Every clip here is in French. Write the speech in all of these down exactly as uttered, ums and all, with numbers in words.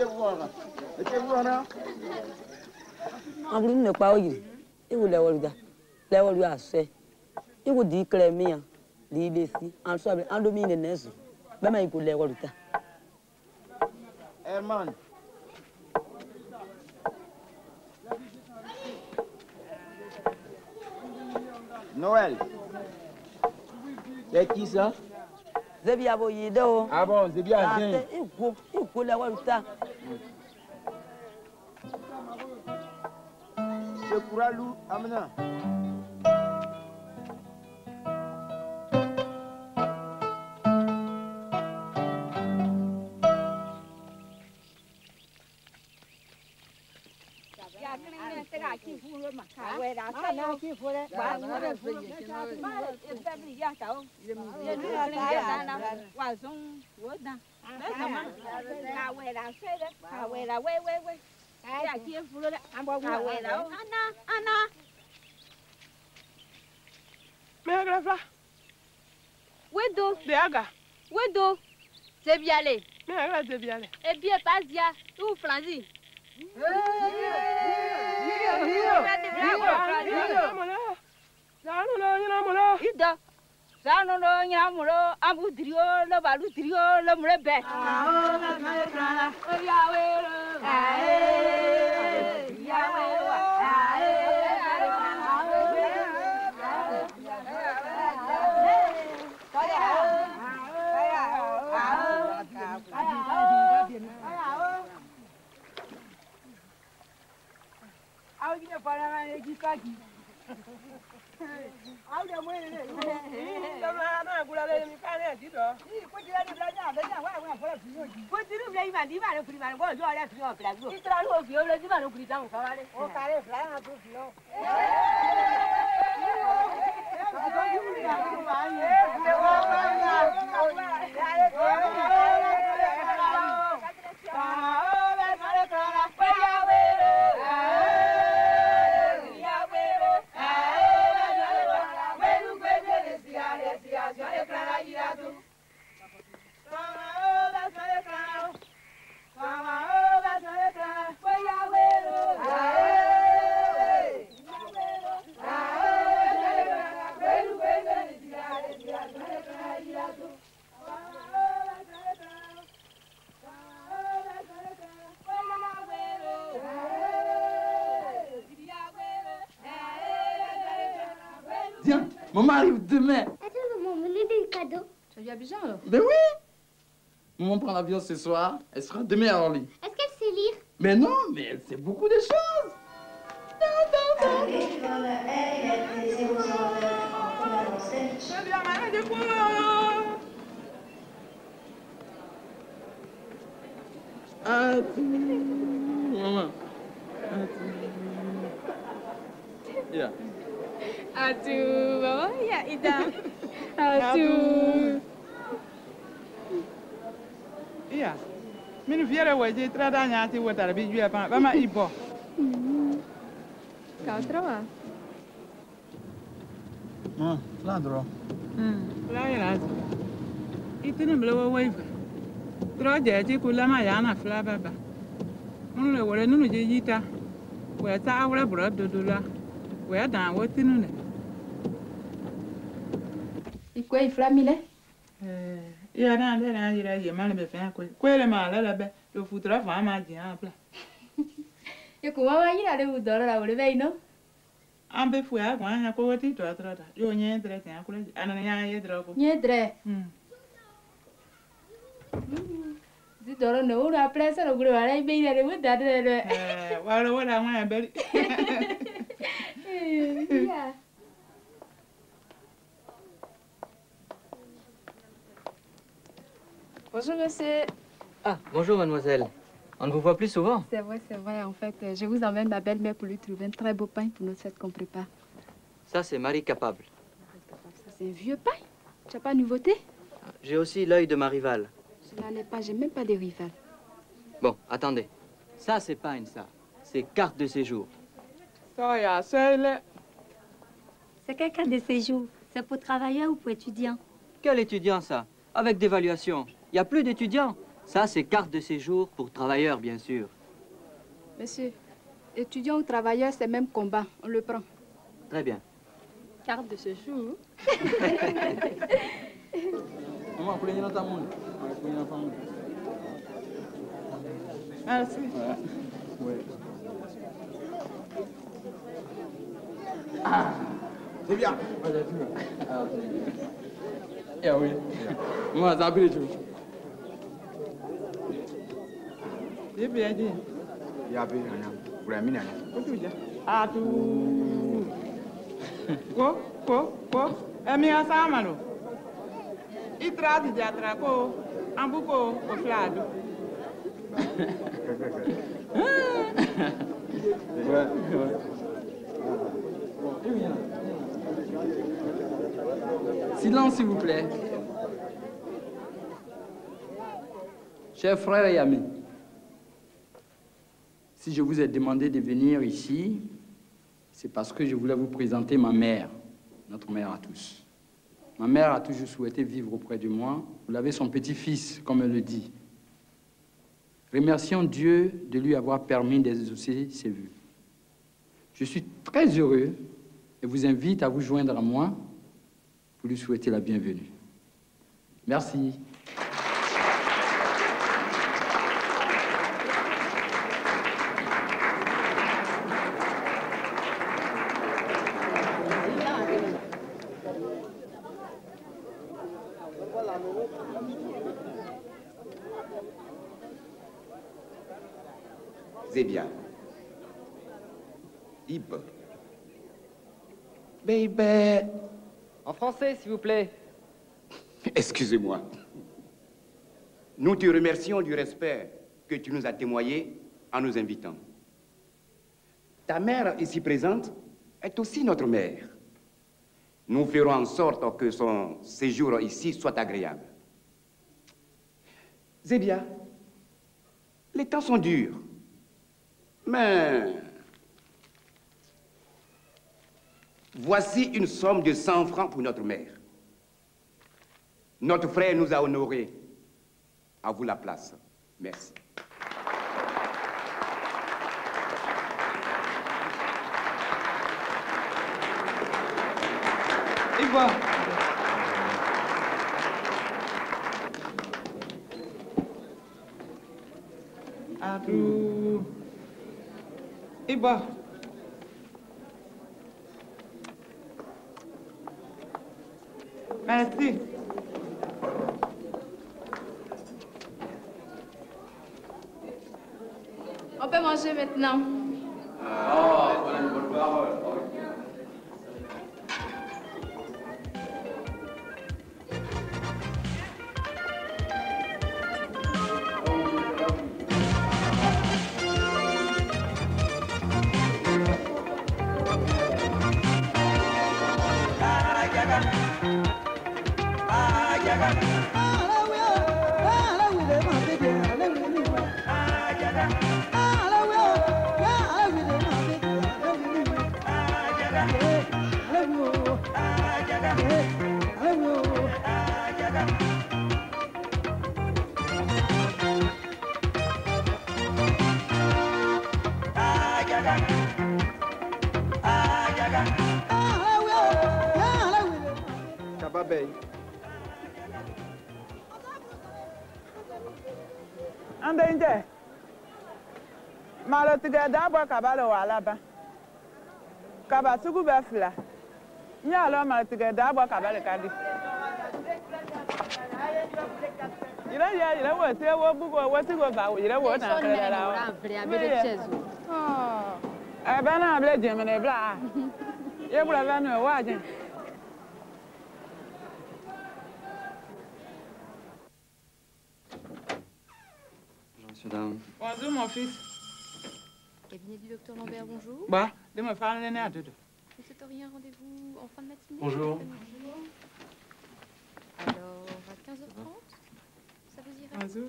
Ambulin ne pas oyi. Et vous l'avez vu. L'avez vu assez. Et vous dites que les miens, les ici, en soit en domine neige. Même il peut l'avez vu. Herman. Noël. C'est qui ça? C'est bien Boyido. Ah bon, c'est bien. Il faut, il faut l'avez vu. C'est Kouralou, Amna. Wedo. Deaga. Wedo. C'est bien allé. Mais c'est bien allé. Eh bien, pas dia. Où Franzi? Ida. Sano no nyamulo abu drio lo balu drio lo mrebe. Ah, na na na. Yawe. Ae. Yawe. Ao que para lá de aqui. Ao de mãe, né? Não, não, não, por ali me faz né, Tito. Ih, pode tirar de lá, já, vai, vai, fora filho. Pode tirar de lá, de lá, de lá, vou jogar aqui ó, pra tu. Tirar o filho, de lá, no gritão, fala. O cara é flá, tu filho. Tiens, maman arrive demain. Attends, maman, vous voulez des cadeaux? Tu as vu Abidjan alors? Ben oui. Maman prend l'avion ce soir, elle sera demain à Orly. Est-ce qu'elle sait lire? Mais non, mais elle sait beaucoup de choses. Ah, maman. Yeah. Aduh, bawa ya Ida. Aduh. Iya. Minu fiere waje trada nyati wotara bi juya pa ba ma ibo. Kau trawa? Ah, flandro. Hmm. La ira. Itini mlewo waifa. Tro je ti kula ma yana fla baba. Munu le wore nunu je yita. We ta awre bro dodula. We da wo tinu ne. Ikwe iflamile? Eh, ya na le na ira ye male be fa ko. Kwele ma la la be. Lo futra fa ma ji apla. Yo kuma wa ira le udoro la wore be no? Ambe fu ya kwa nya ko wati to atrata. Yo nye entre ta kula. Ana nya ye dro ko. Nye dre. Hmm. Di doro no ura presa no gure wala be ira le wuda dre. Eh, wala wala ma be. Yeah. Bonjour monsieur. Ah, bonjour mademoiselle. On ne vous voit plus souvent. C'est vrai, c'est vrai. En fait, je vous emmène ma belle-mère pour lui trouver un très beau pain pour notre fête qu'on prépare. Ça, c'est Marie Capable. Ça, c'est un vieux pain. Tu n'as pas de nouveauté? J'ai aussi l'œil de ma rivale. Cela n'est pas, j'ai même pas de rival. Bon, attendez. Ça, c'est pas une ça. C'est carte de séjour. C'est quelle carte de séjour? C'est pour travailleurs ou pour étudiants? Quel étudiant, ça? Avec d'évaluation. Il n'y a plus d'étudiants. Ça, c'est carte de séjour pour travailleurs, bien sûr. Monsieur, étudiant ou travailleur, c'est même combat. On le prend. Très bien. Carte de séjour. Maman, prenez notre monde. Prenez notre monde. Merci. Ouais. Ah, c'est bien. Ah, eh oui. Moi, ça a pris tout. C'est bien dit. Il y a bien un pour un minute. Ah, tout. Quoi, quoi, quoi? Eh, mais ça, malo. Il traite de atraco, un bouco au flado. Silence, s'il vous plaît. Chers frères et amis, si je vous ai demandé de venir ici, c'est parce que je voulais vous présenter ma mère, notre mère à tous. Ma mère a toujours souhaité vivre auprès de moi. Vous l'avez son petit-fils, comme elle le dit. Remercions Dieu de lui avoir permis d'exaucer ses vœux. Je suis très heureux et vous invite à vous joindre à moi pour lui souhaiter la bienvenue. Merci. Zébia. Ib. Baby. En français, s'il vous plaît. Excusez-moi. Nous te remercions du respect que tu nous as témoigné en nous invitant. Ta mère ici présente est aussi notre mère. Nous ferons en sorte que son séjour ici soit agréable. Zébia, les temps sont durs, mais voici une somme de cent francs pour notre mère. Notre frère nous a honorés. À vous la place. Merci. Et voilà. Aduh. Iba. Merci. On peut manger maintenant. Oh, voilà une bonne parole. Andende. Malo tige dabo kabalo wala ba. Kaba sugu be fla. Nya lo malo tige dabo kabalo kadi. Ira ya ira wo se wo bugo wo se go ba ira wo na kala la. Oh. E ba na ble jemene bla. Ye bula ba no wa jen. Madame. Bonjour, mon fils. Cabinet du docteur Lambert, bonjour. Bah, de me faire l'année à deux. Vous souhaiteriez un rendez-vous en fin de matinée? Bonjour. Alors, à quinze heures trente, ça vous irait? Bonjour.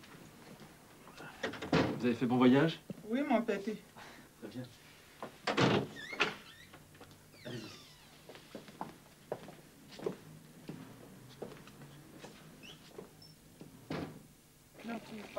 Vous avez fait bon voyage? Oui, mon petit. Très bien. Allez-y.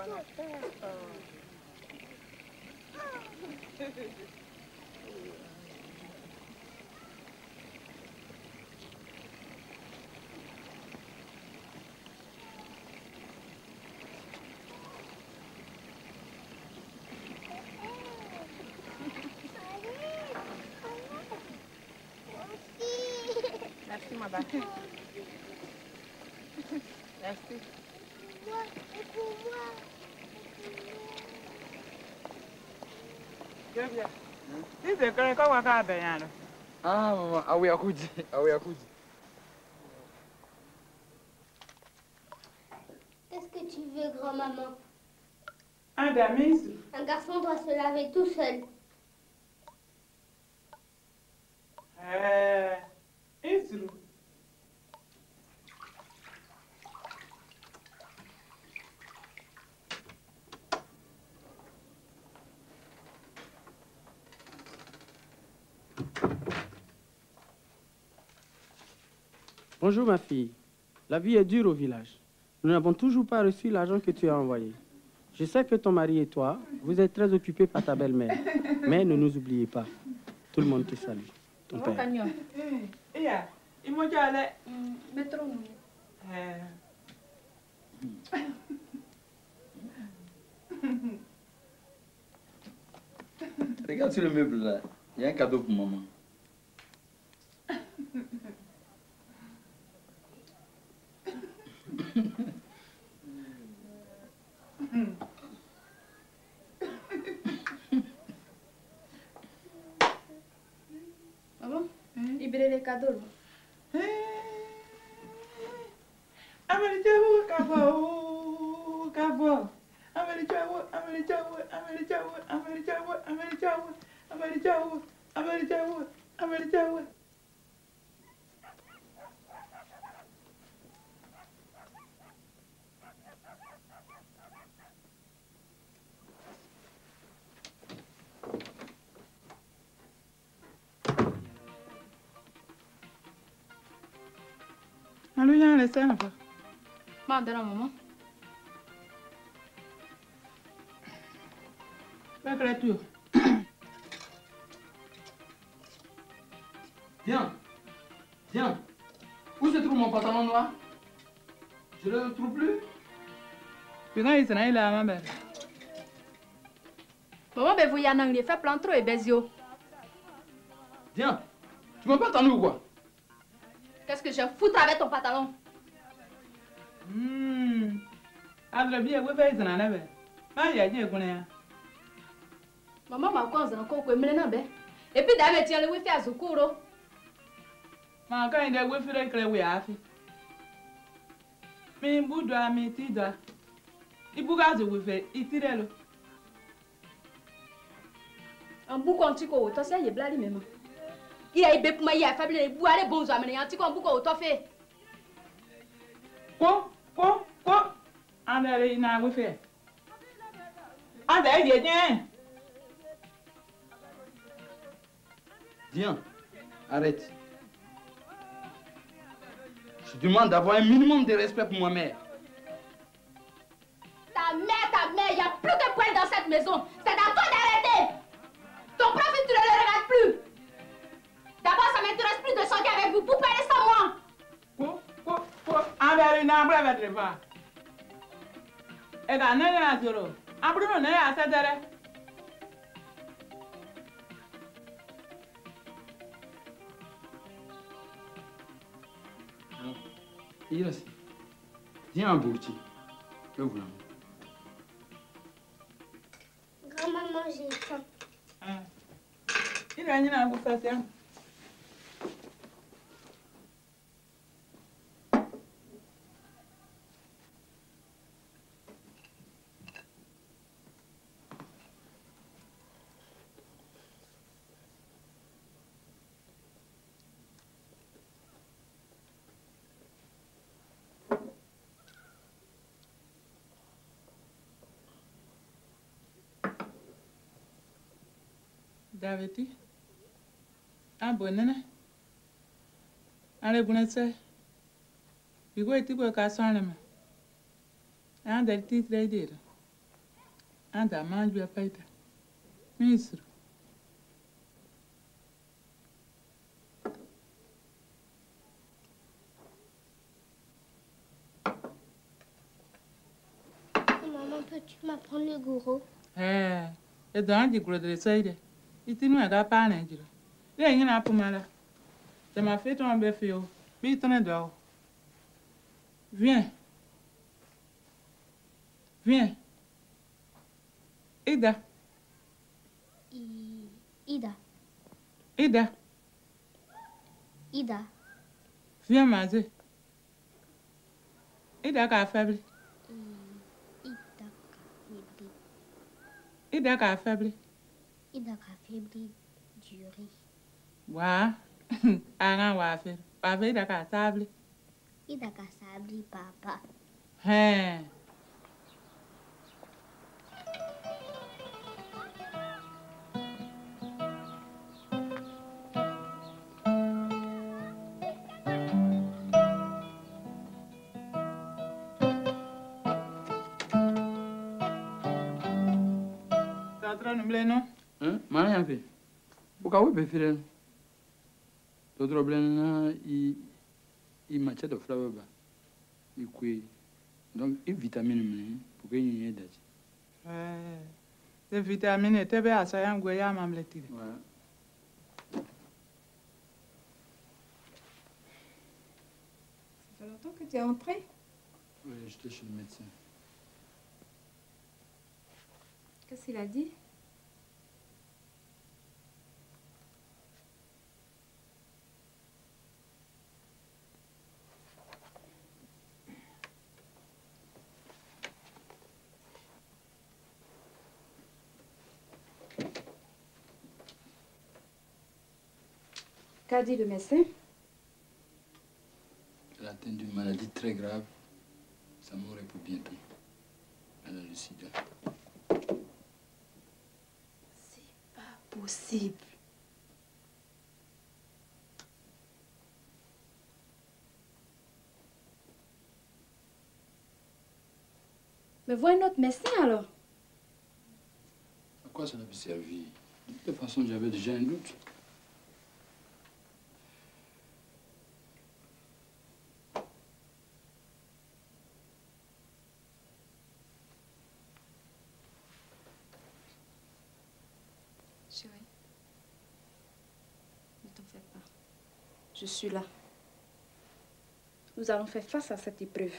Merci, madame. Merci. Moi, et pour moi. Bien, bien. Si c'est que quand on va bien. Ah, maman, ah oui, à coup ah oui, à coup Qu'est-ce que tu veux, grand-maman? Un damis. Un garçon doit se laver tout seul. Euh, Isru. Bonjour ma fille. La vie est dure au village. Nous n'avons toujours pas reçu l'argent que tu as envoyé. Je sais que ton mari et toi, vous êtes très occupés par ta belle-mère. Mais ne nous oubliez pas. Tout le monde te salue. Ton père. Eh, yeah. Il m'a dit aller. Métro. Regarde sur le meuble là. Il y a un cadeau pour maman. Maman, il brûle les cadeaux. Ameli Jawo, Kabo, Kabo. Ameli Jawo, Ameli Jawo, Ameli Jawo, Ameli Jawo, Ameli Jawo, Ameli Jawo, Ameli Jawo, Ameli Jawo. Allô, Yann, laisse un peu. Maman, donne maman. La créature. Viens. Viens. Où se trouve mon pantalon noir? Je ne le trouve plus. Putain, il s'en est là, ma belle. Maman, ben vous y en avez fait plein trop et bezio. Viens. Tu m'as pas attendu ou quoi? Qu'est-ce que je foutre avec ton pantalon? Hmm. Alors, bien, vous faites un année. Ma y'a dit qu'on est. Maman m'a quoi, on a encore quoi, et puis d'ailleurs, tu as le wifi à Zukuro. Ma quand il est wifi, il est oui à fi. Mais boudoir, mais tida. Il bouga de wifi, il tire le. Un bouc en tico, toi, ça y est, blali même. Il a été pour moi, il a faible les bois, les bons hommes, un tico en bouc au toffé. Quoi? Quoi? Quoi? En aller, il n'a wifi. En aller, il est. Viens, arrête. Je demande d'avoir un minimum de respect pour ma mère. Ta mère, ta mère, il n'y a plus de poils dans cette maison. C'est à toi d'arrêter. Ton profit, tu ne le regardes plus. D'abord, ça ne m'intéresse plus de sortir avec vous. Vous parlez sans moi. Quoi? Quoi? Quoi? En aller, il n'a pas de repas. Et quand on est à zéro, après on est à sept heures. Il est viens, Bourti. Le voilà. Grand-maman, j'ai faim. Il a une conversation. Daveti, ah bonne, allez bonne c'est, il faut être pour qu'à son nom, ah del titre d'aider, Anda, mange bien pas été. Ministre. Maman, peux-tu m'apprendre le gourou? Eh, et dans le gourou de l'essayer. Il t'y nous a pas un indien. Il y a une pour moi là. Ça m'a fait tomber fio. Mais il t'en est dehors. Viens. Viens. Ida. I... Ida. Ida. Ida. Viens, Mazé. Ida qu'a affaibli. Ida affaibli. Ida qu'a affaibli. Ida qu'a affaibli du riz. Wa. Aran wa affaibli. Wa affaibli Ida qu'a table. Ida qu'a sabli papa. Hein. Non? Hein? Mana yang fe? Buka we be fere. To problem na i i matcha de flower ba. I kwe. Donc i vitamine me pour que y ait d'ati. Eh. Ces vitamines te be asa yang gwe ya mamleti. Voilà. Ça fait longtemps que tu es entré? Oui, j'étais chez le médecin. Qu'est-ce qu'il a dit? Qu'a dit le médecin? Elle a atteint d'une maladie très grave. Ça mourrait pour bientôt. Elle a le sida. C'est pas possible. Mais vois un autre médecin alors. À quoi ça n'a pu servir? De toute façon, j'avais déjà un doute. Chérie, ne t'en fais pas. Je suis là. Nous allons faire face à cette épreuve.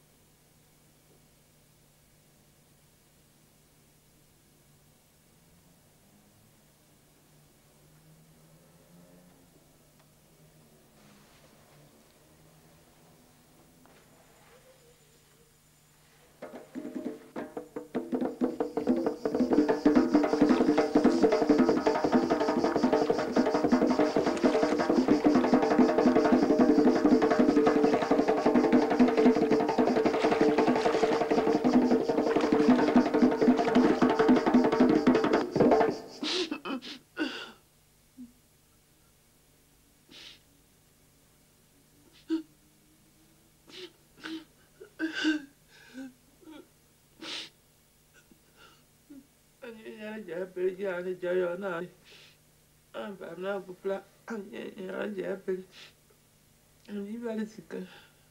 Jadi jaya na, apa nak pula? Yang jaya beli, ini balik sikit.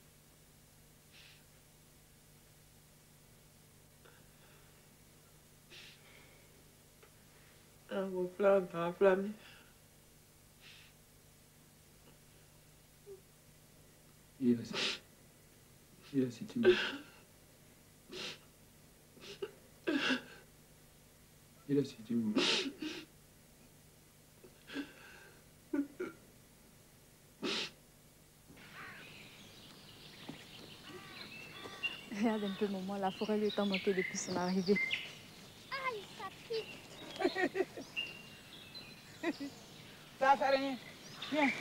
Aku pelan, pelan, pelan. Il a il a c'est une. Il a c'est une. Regarde un peu, maman, la forêt lui est montée depuis son arrivée. Aïe, ça pique. Ça, ça rien. Viens.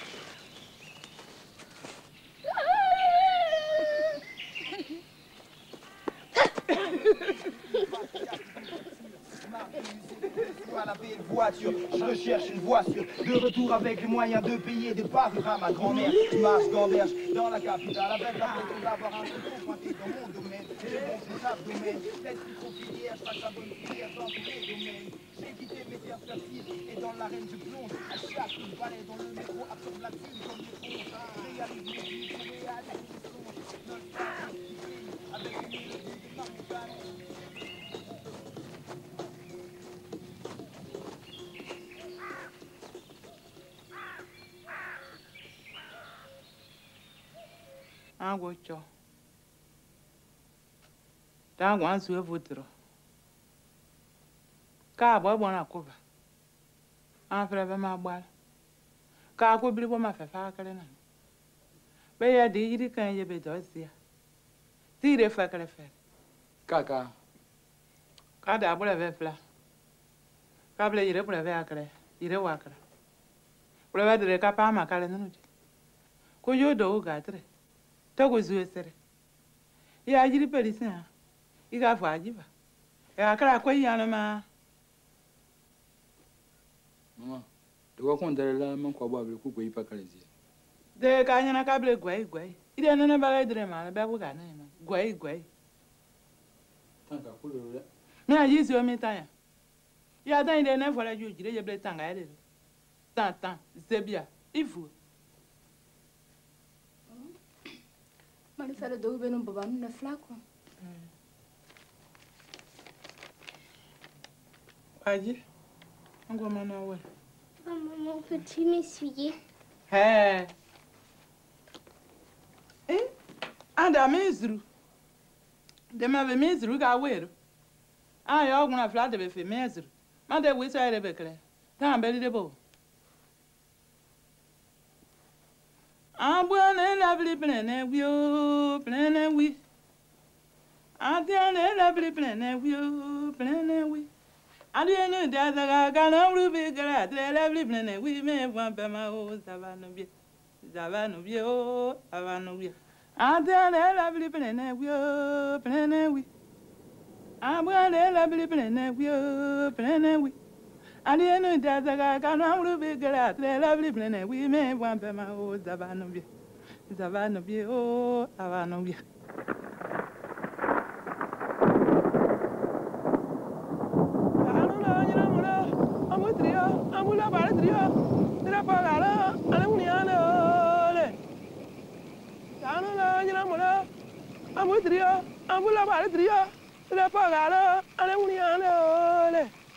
Voilà. voiture. Je recherche une voiture de retour avec les moyens de payer des parures à ma grand-mère. Je marche gamberge dans la capitale avec la pression d'avoir un peu pointé dans mon domaine. Et le bon c'est l'abdomen. L'esprit trop filière, je fasse la bonne filière dans tous les domaines. J'ai quitté mes terres fertiles et dans l'arène je plonge. À chaque balai dans le métro, absorbe la thune comme les troncs. Réalise mes vies, réalise mes songes. Nostalgie qui brille avec une mélodie de ma montagne. Agwo cho. Da gwan su evotro. Ka bo bo na kuba. An fra be ma gbal. Ka ko biri bo ma fe fa kare na. Be ya di yiri kan ye be do sia. Ti re fa kare fe. Kaka. Ka da bo le ve fla. Ka ble yire bo le ve akare. Yire wa akare. Bo le ve dire ka pa ma kare nu. Ko yo do ga tre. Togo zuwe sere. Ya yiri pelisi ha. Iga fa ajiba. Ya akara ko yana ma. Mama, de quoi qu'on est là, man quoi boire le coup pour y pas calaisier. De ka nyana ka ble gwai gwai. Ide nene ba dire ma ba bu ga na ma. Gwai gwai. Tanka ko le. Me a yi zo mi tan ya. Ya dan ide na fola ju jire je ble tanga ya de. Tan tan, zebia. Ifu. Mani fere dogo beno baba nu ne flako. Aji. Ngo mana we. Maman, peux-tu m'essuyer? Hé. Eh? Anda mezru. De ma ve mezru ga wero. Ah yo guna fla de be fe mezru. Ma de we sa de be kre. Ta be de bo. Abone la bli plene wio, plene wi. Atiane la bli plene wio, plene wi. Adiene da da ga na rubi gra, de la bli plene wi me wan pe ma o ça va no bien. Ça va no bien o, ça va no bien. Atiane la bli plene wio, plene wi. Abone la bli plene wio, plene wi. Adiene da da ga na rubi gra, de la bli plene wi me wan pe ma o ça va no bien. Ça va no bien o, ça va no bien. Amula para trio, tira pagala, ale uniane ole. Tano la nyina mula, amu trio, amula para trio, tira pagala, ale uniane ole.